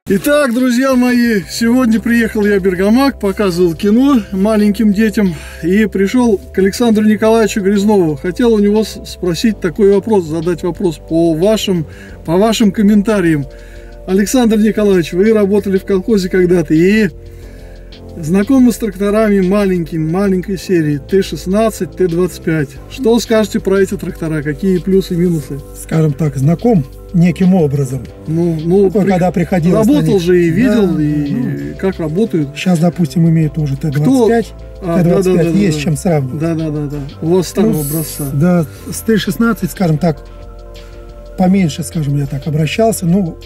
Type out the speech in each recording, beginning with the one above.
Итак, друзья мои, сегодня приехал я в Бергамак, показывал кино маленьким детям и пришел к Александру Николаевичу Грязнову. Хотел у него спросить такой вопрос, задать вопрос по вашим комментариям. Александр Николаевич, вы работали в колхозе когда-то и знакомы с тракторами маленькой серии Т-16, Т-25. Что скажете про эти трактора? Какие плюсы и минусы? Скажем так, знаком неким образом. Когда приходилось работал же и видел, как работают. Сейчас, допустим, имеют уже Т-25. Т-25 есть чем сравнивать. Да. У вас старого образца. Да, с Т-16, скажем так, поменьше, скажем, я так обращался.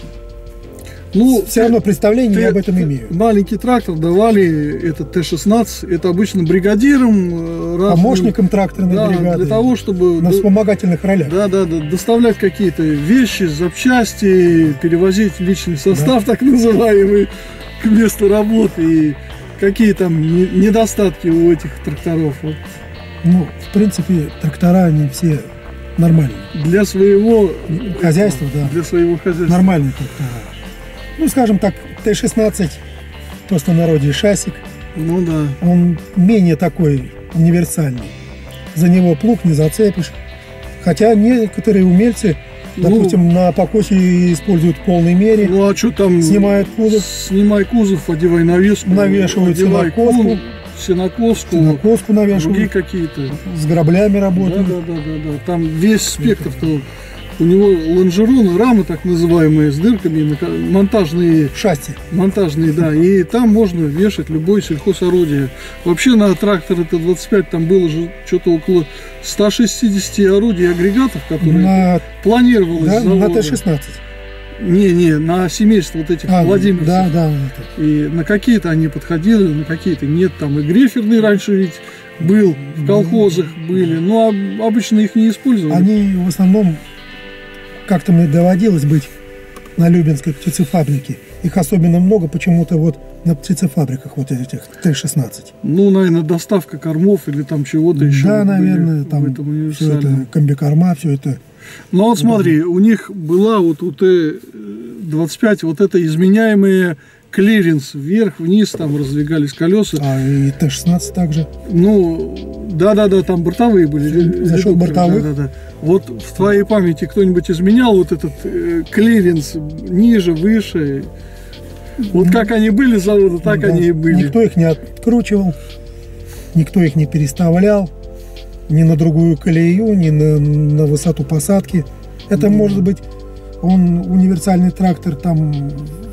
Все равно представление об этом имею. Маленький трактор давали, этот Т-16, это обычно бригадирам, помощникам тракторной бригады, для того, чтобы на вспомогательных ролях. Да, доставлять какие-то вещи, запчасти, перевозить личный состав, так называемый, к месту работы, и какие там недостатки у этих тракторов. В принципе, трактора, они все нормальные. Для своего хозяйства, да. Для своего хозяйства. Нормальные трактора. Скажем так, Т-16, в простонародье шасик. Он менее такой универсальный. За него плуг не зацепишь. Хотя некоторые умельцы, допустим, на покосе используют в полной мере. А что там? Снимают кузов. Снимай кузов, одевай навеску. Навешивают сенокоску. Сенокоску навешивают. Другие какие-то. С граблями работают. Да. Там весь спектр-то. У него лонжероны, рамы так называемые, с дырками, монтажные. Шасси. Монтажные, да. И там можно вешать любое сельхозорудие. Вообще на трактор Т-25 там было же что-то около 160 орудий и агрегатов, которые планировалось на Т-16. Не, на семейство вот этих владимирцев. Да. И на какие-то они подходили, на какие-то нет. Там и гриферный раньше ведь был, в колхозах были, но обычно их не использовали. Они в основном... Как-то мне доводилось быть на Любинской птицефабрике. Их особенно много почему-то на птицефабриках этих Т-16. Наверное, доставка кормов или там чего-то еще. Да, наверное, там все это, комбикорма, все это. Смотри, у них была у Т-25 это изменяемые клиренс, вверх-вниз, там раздвигались колеса. И Т-16 также? Да, там бортовые были. За счет бортовых? Да. Вот в твоей памяти кто-нибудь изменял этот клиренс ниже, выше? Как они были с завода, так они и были. Никто их не откручивал, никто их не переставлял, ни на другую колею, ни на высоту посадки. Это может быть универсальный трактор там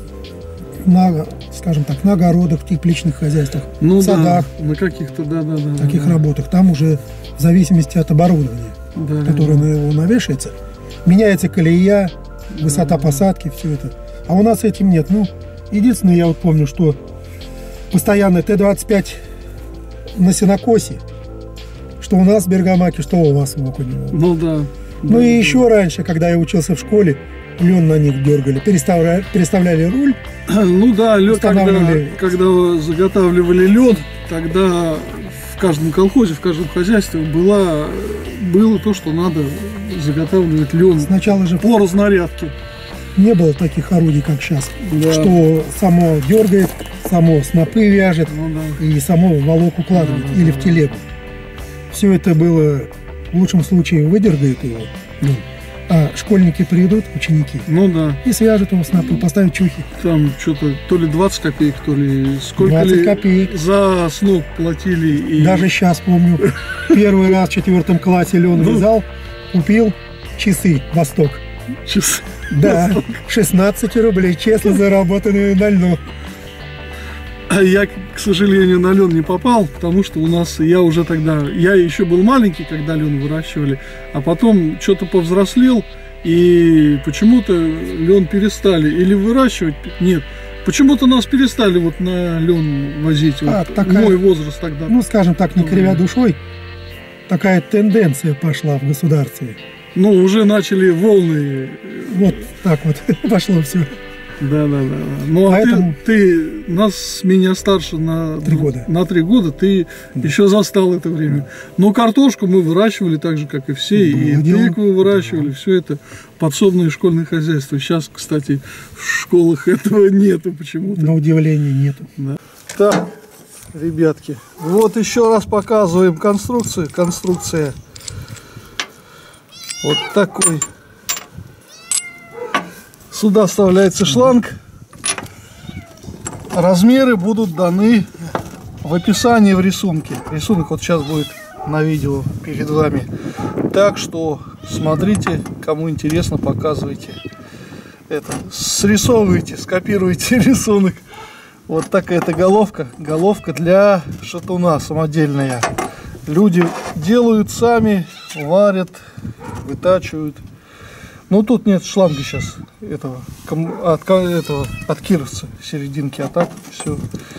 скажем так, на огородах, в тепличных хозяйствах, в садах, на каких-то, таких работах. Там уже в зависимости от оборудования, которое на него навешивается, меняется колея, высота посадки, все это. А у нас этим нет. Единственное, я помню, что постоянно Т-25 на сенокосе, что у нас в Бергамаке, что у вас в Окунево. И еще раньше, когда я учился в школе, лен на них дергали, переставляли руль. Лед, когда заготавливали лед, тогда в каждом колхозе, в каждом хозяйстве было то, что надо заготавливать лен. Сначала же по разнарядке. Не было таких орудий, как сейчас, что само дергает, само снопы вяжет и само в волок укладывает или в телегу. Все это было, в лучшем случае, выдергает его. А школьники придут, ученики, и свяжут его снопы, поставят чухи. Там что-то то ли 20 копеек, то ли сколько 20 копеек. За сноп платили. Даже сейчас помню, первый раз в 4 классе лен вязал, купил часы «Восток». Часы? Да, 16 рублей, честно заработанные на льну. Я, к сожалению, на лен не попал, потому что я еще был маленький, когда лен выращивали, а потом что-то повзрослел, и почему-то лен перестали или выращивать, нет, почему-то нас перестали на лен возить, мой возраст тогда. Скажем так, не кривя душой, такая тенденция пошла в государстве. Уже начали волны. Так пошло все. Да. Ну, Поэтому... а ты нас с меня старше на 3 года. На 3 года, ты еще застал это время. Но картошку мы выращивали так же, как и все, и тыкву выращивали, все это подсобное школьное хозяйство. Сейчас, кстати, в школах этого нету почему-то. На удивление нету. Да. Так, ребятки, вот еще раз показываем конструкцию. Конструкция вот такой. Сюда вставляется шланг. Размеры будут даны в описании в рисунке. Рисунок вот сейчас будет на видео перед вами. Так что смотрите, кому интересно, показывайте. Это, срисовывайте, скопируйте рисунок. Вот такая-то головка. Головка для шатуна самодельная. Люди делают сами, варят, вытачивают. Ну тут нет шланга сейчас от кировца серединки, а так все.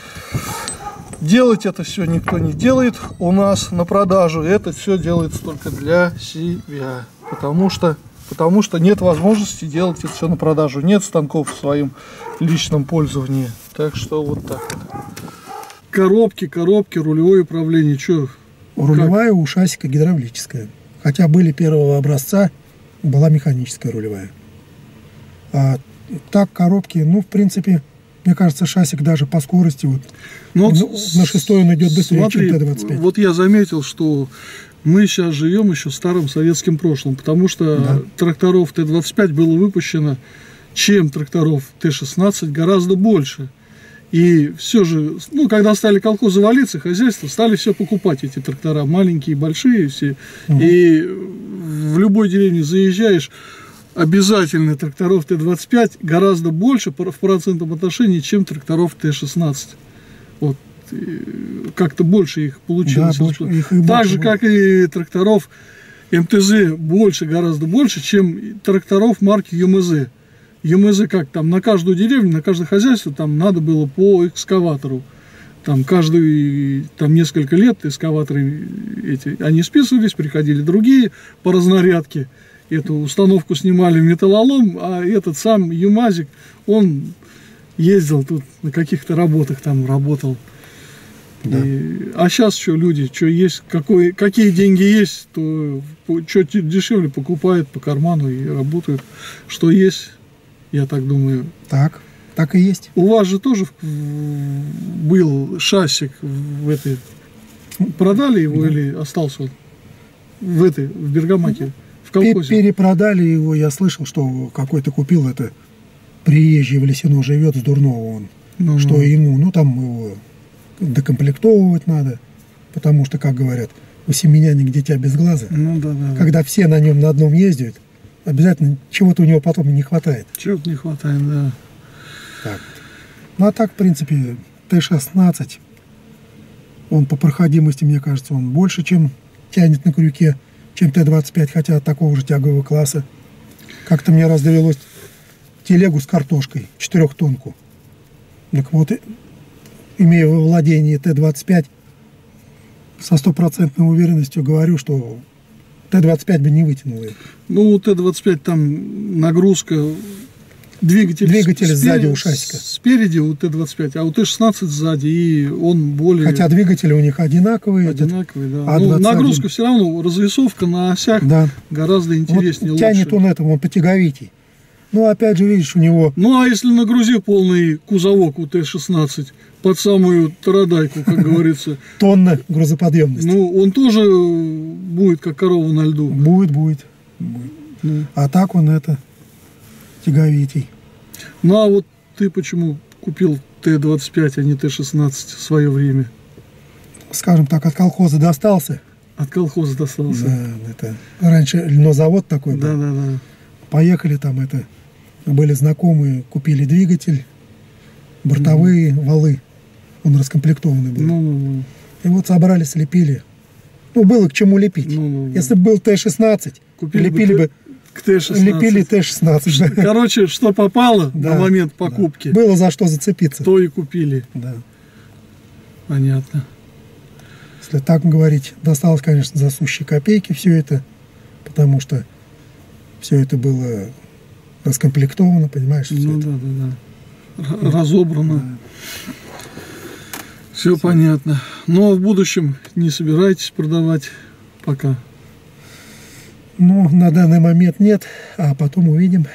Делать это все никто не делает у нас на продажу. Это все делается только для себя, потому что нет возможности делать это все на продажу. Нет станков в своем личном пользовании. Так что вот так вот. Коробки, рулевое управление, что? Рулевая у шасика гидравлическая. Хотя были первого образца, была механическая рулевая. А так коробки, ну, в принципе, мне кажется, шасик даже по скорости, вот, ну, на 6 он идет быстрее, смотри, чем Т-25. Вот я заметил, что мы сейчас живем еще старым советским прошлым, потому что тракторов Т-25 было выпущено, чем тракторов Т-16, гораздо больше. И все же, ну, когда стали колхозы валиться, хозяйства стали все покупать, эти трактора, маленькие, большие все. И в любой деревне заезжаешь, обязательно тракторов Т-25 гораздо больше в процентном отношении, чем тракторов Т-16. Вот, как-то больше их получилось. Да, так же, как и тракторов МТЗ гораздо больше, чем тракторов марки ЮМЗ. ЮМЗ как там на каждую деревню, на каждое хозяйство там надо было по экскаватору. Там каждый, там несколько лет экскаваторы эти, они списывались, приходили другие по разнарядке. Эту установку снимали в металлолом, а этот сам ЮМАЗик, он ездил тут на каких-то работах, там работал. Да. А сейчас что, люди, что есть, какие деньги есть, то что дешевле покупают по карману и работают. Что есть, я так думаю. Так и есть. У вас же тоже был шассик в этой. Продали его или остался он в Бергамаке? Перепродали его, я слышал, что какой-то купил это приезжий в Лесино живет, с Дурного он. Что ему, ну там его докомплектовывать надо, потому что, как говорят, у семеняник дитя без глаза. Когда все на нем на одном ездят, обязательно чего-то у него потом не хватает. Чего-то не хватает, да. Так. Ну а так, в принципе, Т-16, он по проходимости, мне кажется, он больше, чем тянет на крюке, чем Т-25, хотя такого же тягового класса. Как-то мне раз довелось телегу с картошкой, 4-тонку. Так вот, имея во владении Т-25, со 100% уверенностью говорю, что Т-25 бы не вытянул ее. Ну, у Т-25 там нагрузка, двигатель сзади у шасика. Спереди у Т-25, а у Т-16 сзади, и он более... Хотя двигатели у них одинаковые. Одинаковые, да. Но нагрузка все равно, развесовка на осях гораздо интереснее, вот тянет лучше. Он этому, он потяговитей. Ну, опять же, видишь, у него... Ну, а если нагрузил полный кузовок у Т-16 под самую тарадайку, как говорится... Тонна грузоподъемности. Ну, он тоже будет как корова на льду. Будет. А так он тяговитей. Ну, а вот ты почему купил Т-25, а не Т-16 в свое время? Скажем так, от колхоза достался. От колхоза достался. Да, это раньше льнозавод такой был. Да. Поехали там, были знакомые, купили двигатель, бортовые валы. Он раскомплектованный был. И вот собрали, слепили. Ну, было к чему лепить. Если бы был Т-16, лепили бы к Т-16. Лепили Т-16. Короче, что попало на момент покупки. Было за что зацепиться. То и купили. Да. Понятно. Если так говорить, досталось, конечно, за сущие копейки все это, потому что все это было раскомплектовано, понимаешь? Ну, да. разобрано. Да. Все понятно. Но в будущем не собираетесь продавать пока? Ну, на данный момент нет, а потом увидим.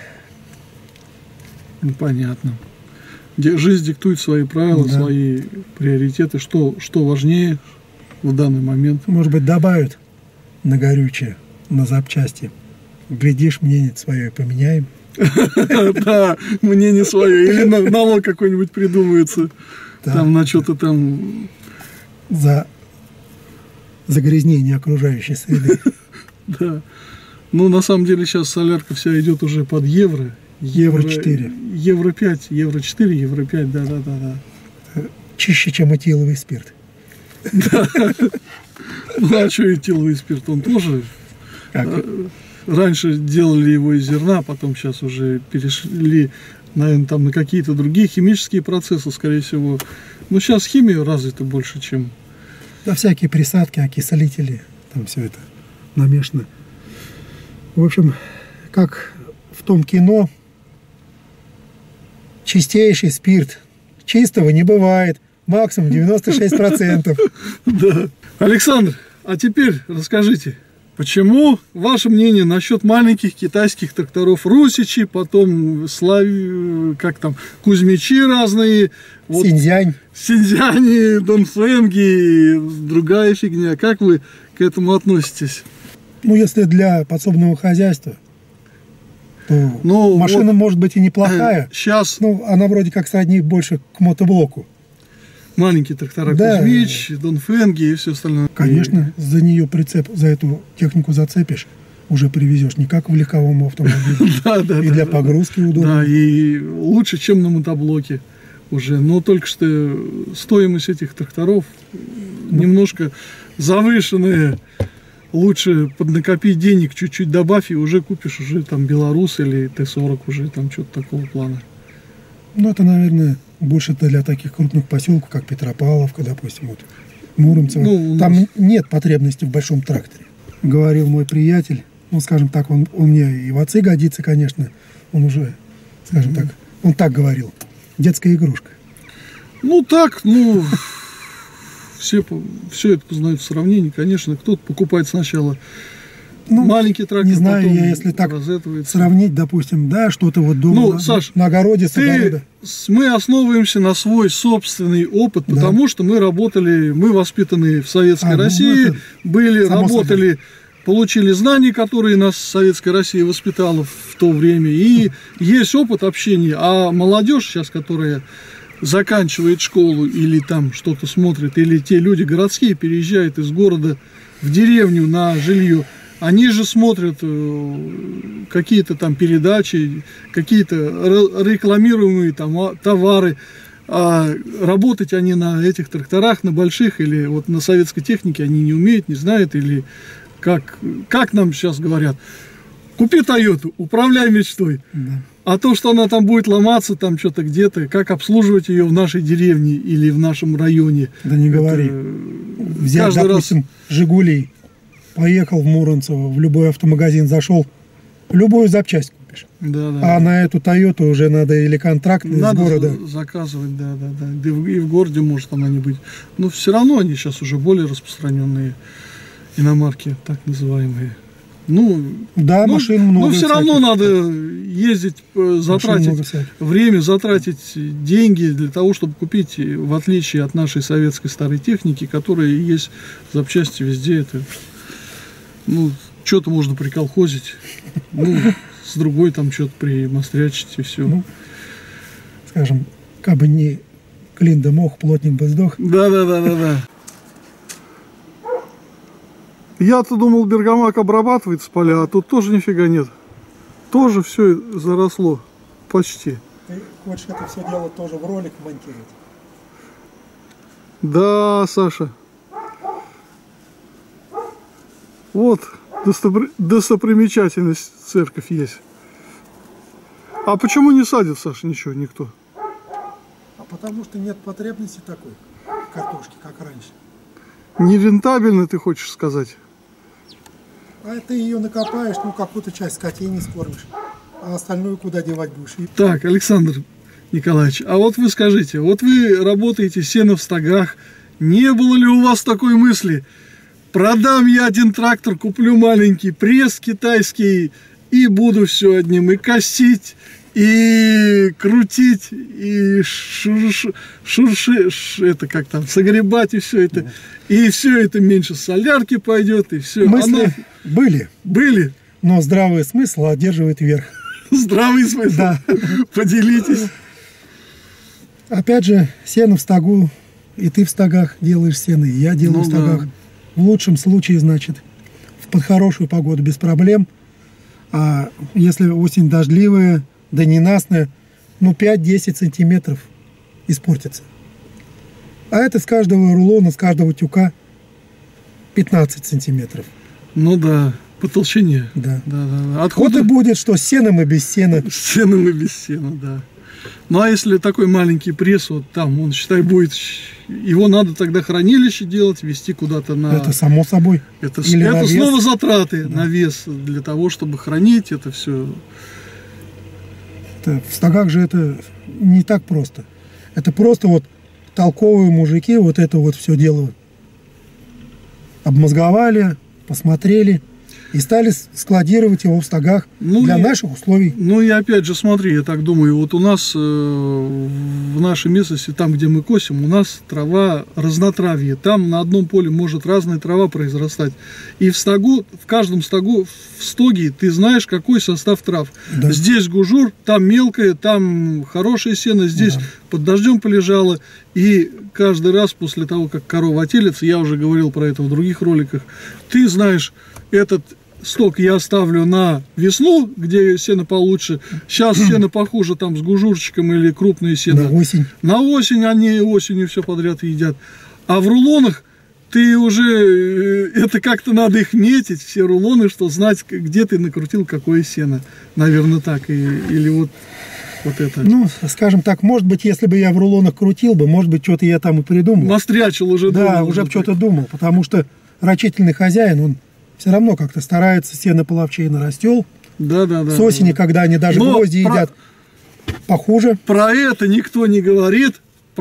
Понятно. Жизнь диктует свои правила, да, свои приоритеты. Что важнее в данный момент? Может быть, добавят на горючее, на запчасти. Глядишь, мнение свое поменяем. Да, мнение свое. Или налог какой-нибудь придумается. Там на что-то там... За загрязнение окружающей среды. Да. Ну, на самом деле, сейчас солярка вся идет уже под евро. Евро 4. Евро 5, евро 4, евро 5, да. Чище, чем этиловый спирт. Да. Ну, а что этиловый спирт? Он тоже... Раньше делали его из зерна, потом сейчас уже перешли, наверное, там на какие-то другие химические процессы, скорее всего. Но сейчас химия развита больше, чем... Да, всякие присадки, окислители, там все это намешано. В общем, как в том кино, чистейший спирт. Чистого не бывает. Максимум 96%. Да. Александр, а теперь расскажите, почему ваше мнение насчет маленьких китайских тракторов Русичи, потом как там, Кузьмичи разные, вот, Синьцзяни, Донфенги, другая фигня. Как вы к этому относитесь? Ну, если для подсобного хозяйства, то машина вот, может быть и неплохая. Сейчас. Ну, она вроде как сродни больше к мотоблоку. Маленькие трактора, да. Кузьмич, Донфенги и все остальное. Конечно, за нее прицеп, за эту технику зацепишь, уже привезешь, не как в легковом автомобиле. Да. И для погрузки удобно. Да, и лучше, чем на мотоблоке уже. Но только что стоимость этих тракторов немножко завышенная. Лучше поднакопить денег, чуть-чуть добавь, и уже купишь уже там Беларус или Т-40, уже там что-то такого плана. Ну, это, наверное, больше для таких крупных поселков, как Петропавловка, допустим, вот, Муромцево. Ну, там нет потребности в большом тракторе. Говорил мой приятель, ну, скажем так, он мне и в отцы годится, конечно, он уже, скажем так, он так говорил, детская игрушка. Ну, так, все это познают в сравнении, конечно. Кто-то покупает сначала маленький трактор, не знаю, потом если так сравнить, допустим, да, что-то вот дома Саш, на огороде, с огорода. Мы основываемся на свой собственный опыт, потому что мы работали, мы воспитаны в Советской России, работали, получили знания, которые нас Советская Россия воспитала в то время, и есть опыт общения. А молодежь сейчас, которая заканчивает школу или там что-то смотрит, или те люди городские переезжают из города в деревню на жилье, они же смотрят какие-то там передачи, какие-то рекламируемые там товары, а работать они на этих тракторах, на больших или вот на советской технике они не умеют, не знают, или как нам сейчас говорят, купи Тойоту, управляй мечтой. Да. А то, что она там будет ломаться, там что-то где-то, как обслуживать ее в нашей деревне или в нашем районе. Да не говори. Взять, допустим, «Жигулей», поехал в Муромцево, в любой автомагазин зашел, любую запчасть купишь. Да. А на эту Тойоту уже надо или контракт из города. Надо заказывать, да. И в городе может она не быть. Но все равно они сейчас уже более распространенные иномарки, так называемые. Машин много. Но все равно надо ездить, затратить время, затратить деньги для того, чтобы купить, в отличие от нашей советской старой техники, которая есть запчасти везде. Это, что-то можно приколхозить, с другой там что-то примострячить и все. Скажем, как бы не клин да мох, плотник бы сдох. Да. Я-то думал, Бергамак обрабатывается поля, а тут тоже нифига нет. Тоже все заросло. Почти. Ты хочешь это все дело тоже в ролик монтировать? Да, Саша. Вот достопримечательность, церковь есть. А почему не садит, Саша, ничего, никто? А потому что нет потребности такой картошки, как раньше. Нерентабельно, ты хочешь сказать? А ты ее накопаешь, какую-то часть скотине скормишь, а остальную куда девать будешь? Так, Александр, Николаевич, а вот вы скажите, вот вы работаете сено в стогах, не было ли у вас такой мысли: продам я один трактор, куплю маленький пресс китайский и буду все одним и косить, и крутить, и это как там, загребать, и все это меньше солярки пойдет, и все. Мысли были. Были. Но здравый смысл одерживает верх. Здравый смысл? Да. Поделитесь. Опять же, сено в стогу, и ты в стогах делаешь сено, и я делаю в стогах. Да. В лучшем случае, значит, под хорошую погоду без проблем. А если осень дождливая, да ненастная, 5-10 сантиметров испортится. А это с каждого рулона, с каждого тюка 15 сантиметров. Ну да, по толщине. Да. Откуда? Вот и будет, что с сеном и без сена. С сеном и без сена, да. Ну а если такой маленький пресс, вот там, он, считай, будет, его надо тогда хранилище делать, везти куда-то на... Это само собой. Это снова затраты на вес для того, чтобы хранить это все. В стогах же это не так просто. Это просто вот толковые мужики вот это вот все дело обмозговали, посмотрели и стали складировать его в стогах для наших условий. Ну и опять же, смотри, я так думаю, вот у нас в нашей местности, там, где мы косим, у нас трава разнотравье. Там на одном поле может разная трава произрастать. И в каждом стогу, в стоге ты знаешь, какой состав трав. Да. Здесь гужур, там мелкое, там хорошее сено, здесь под дождем полежало. И каждый раз после того, как корова отелится, я уже говорил про это в других роликах, ты знаешь, этот сток я оставлю на весну, где сено получше. Сейчас сено похуже, там с гужурчиком или крупные сено. На осень. На осень они осенью все подряд едят. А в рулонах ты уже, это как-то надо их метить, все рулоны, что знать, где ты накрутил какое сено. Наверное, так. Или вот это. Ну, скажем так, может быть, если бы я в рулонах крутил бы, может быть, что-то я там и придумал. Настрячил уже. Да, уже что-то думал, потому что рачительный хозяин, он все равно как-то старается, сено половчей нарастел. Да. С осени, когда они даже гвозди едят, похуже. Про это никто не говорит.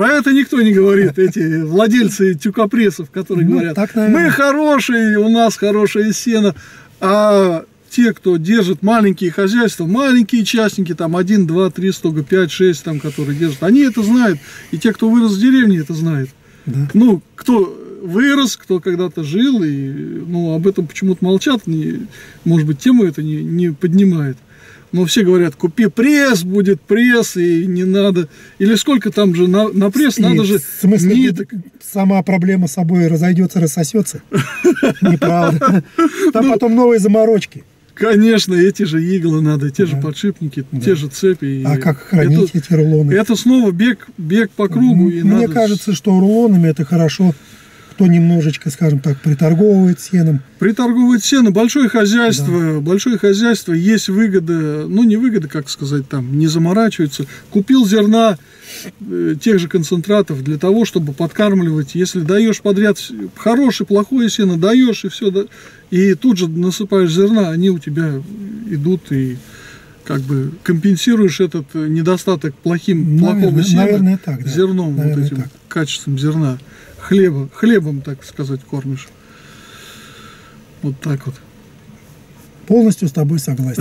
Эти владельцы тюкопрессов, которые говорят, мы хорошие, у нас хорошее сено. А те, кто держит маленькие хозяйства, маленькие частники, там 1, 2, 3 стога, 5, 6, там, которые держат, они это знают. И те, кто вырос в деревне, это знают. Да. Ну, кто вырос, кто когда-то жил, и об этом почему-то молчат, может быть, тему это не поднимает. Но все говорят, купи пресс, будет пресс, и не надо. Или сколько там же на пресс, надо же... В смысле, сама проблема с собой разойдется, рассосется? Неправда. Там потом новые заморочки. Конечно, эти же иглы надо, те же подшипники, те же цепи. А как хранить эти рулоны? Это снова бег по кругу. Мне кажется, что рулонами это хорошо. Кто немножечко, скажем так, приторговывает сеном. Приторговывает сено. Большое хозяйство, есть выгода, не выгода, как сказать, там, не заморачиваются. Купил зерна, тех же концентратов для того, чтобы подкармливать. Если даешь подряд хорошее, плохое сено, даешь и все, и тут же насыпаешь зерна, они у тебя идут, и как бы компенсируешь этот недостаток плохого сена, наверное, так, да. Зерном, наверное, вот этим качеством зерна. Хлебом, так сказать, кормишь. Вот так вот. Полностью с тобой согласен.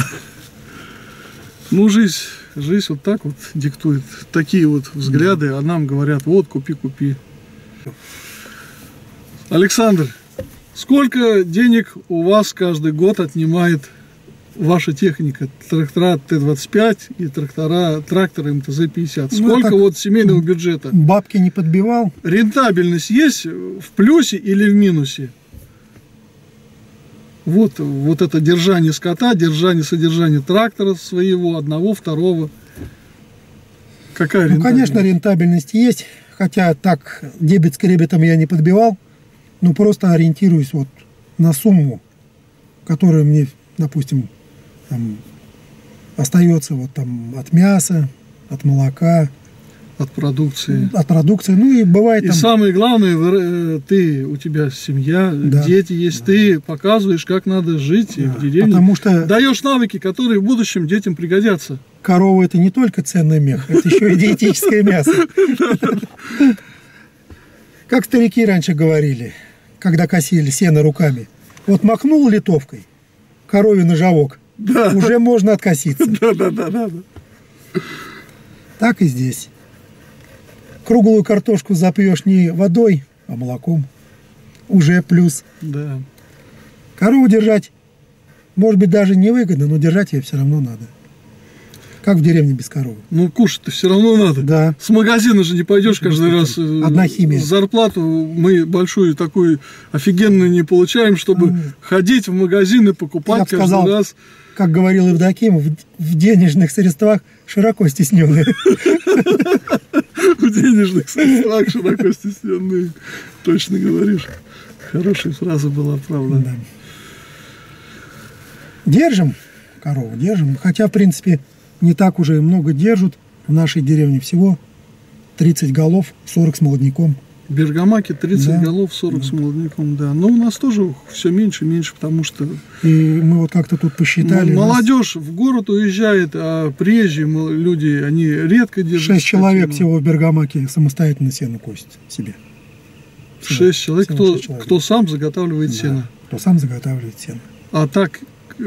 Жизнь вот так вот диктует. Такие вот взгляды, а нам говорят, вот, купи. Александр, сколько денег у вас каждый год отнимает ваша техника? Трактора Т-25 и тракторы МТЗ-50. Сколько семейного бюджета? Бабки не подбивал. Рентабельность есть в плюсе или в минусе? Вот это держание скота, содержание трактора своего, одного, второго. Какая рентабельность? Конечно, рентабельность есть. Хотя так дебет с кребетом я не подбивал. Но просто ориентируюсь на сумму, которая мне, допустим, там остается от мяса, от молока, от продукции. И бывает и самое главное, у тебя семья, дети есть, ты показываешь, как надо жить в деревне. Потому что даешь навыки, которые в будущем детям пригодятся. корова это не только ценный мех, это еще и диетическое мясо. Как старики раньше говорили, когда косили сено руками. Вот махнул литовкой, корове ножовок, уже можно откоситься. Да. Так и здесь. Круглую картошку запьешь не водой, а молоком. Уже плюс. Да. Корову держать, может быть, даже невыгодно, но держать ее все равно надо. Как в деревне без коровы. Ну, кушать-то все равно надо. Да. С магазина же не пойдешь каждый раз. Одна химия. Зарплату мы большую такую офигенную не получаем, чтобы ходить в магазин и покупать каждый сказал, раз. Как говорил Евдоким, в денежных средствах широко стесненные. В денежных средствах широко стесненные. Точно говоришь. Хорошая фраза была, правда. Да. Держим корову, держим. Хотя, в принципе, не так уже много держат. В нашей деревне всего 30 голов, 40 с молодняком. В Бергамаке 30 голов, 40 с молодняком, да. Но у нас тоже все меньше и меньше, потому что... И мы вот как-то тут посчитали. Молодежь в город уезжает, а приезжие люди, они редко держат. 6 человек всего в Бергамаке самостоятельно сено косит себе. 6 человек, кто сам заготавливает сено. Кто сам заготавливает сено. А так,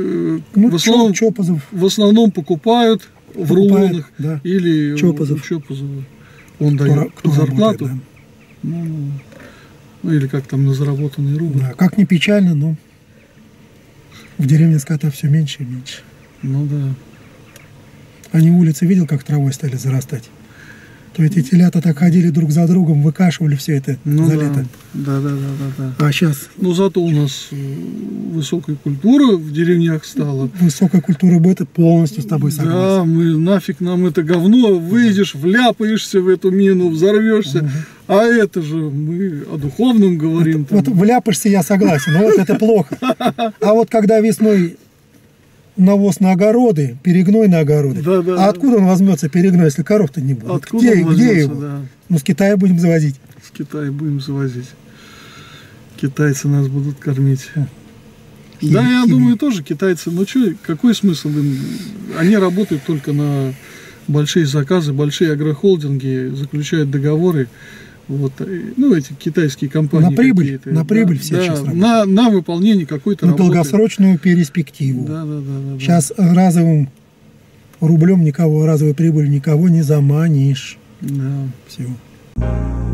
в основном покупают в рулонах, да. Или Чопозов. Он дает зарплату. Работает, да. Ну, или как там на заработанный рубль. Да, как ни печально, но в деревне скота все меньше и меньше. Ну да. Они улицы видел, как травой стали зарастать? То эти телята так ходили друг за другом, выкашивали все это за лето. Да. А сейчас... Но зато у нас высокая культура в деревнях стала. Высокая культура быта, полностью с тобой согласен. Да, нафиг нам это говно, выйдешь, вляпаешься в эту мину, взорвешься. А это же мы о духовном говорим. Вот вляпаешься, я согласен, но вот это плохо. А вот когда весной навоз на огороды, перегной на огороды. А откуда он возьмется, перегной, если коров-то не будет? Где его? Да. Ну, с Китая будем завозить. С Китая будем завозить. Китайцы нас будут кормить. Да, я думаю, тоже китайцы. Ну, что, какой смысл им? Они работают только на большие заказы, большие агрохолдинги, заключают договоры. Вот, ну, эти китайские компании. На прибыль все сейчас работают. На выполнение какой-то работы. На долгосрочную перспективу. Да. Сейчас разовым рублем разовой прибылью никого не заманишь. Да. Все.